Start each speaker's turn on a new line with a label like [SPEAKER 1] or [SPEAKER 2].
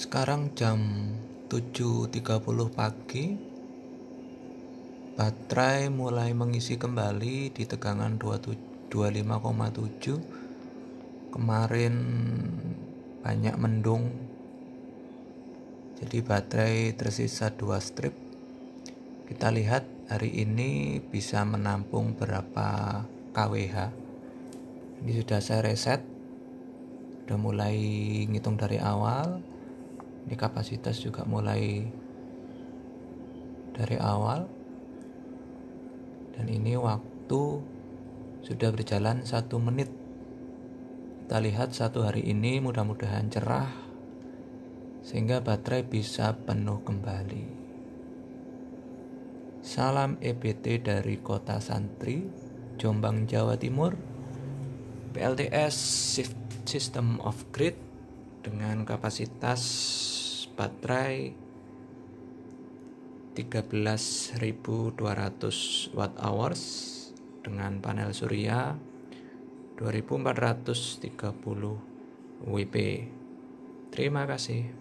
[SPEAKER 1] Sekarang jam 7.30 pagi. Baterai mulai mengisi kembali di tegangan 25,7. Kemarin banyak mendung, jadi baterai tersisa 2 strip. Kita lihat hari ini bisa menampung berapa kWh. Ini sudah saya reset, udah mulai ngitung dari awal. Ini kapasitas juga mulai dari awal, dan ini waktu sudah berjalan 1 menit. Kita lihat satu hari ini mudah-mudahan cerah sehingga baterai bisa penuh kembali. Salam EBT dari Kota Santri, Jombang, Jawa Timur. PLTS System of Grid dengan kapasitas baterai 13.200 watt hours dengan panel surya 2430 WP. Terima kasih.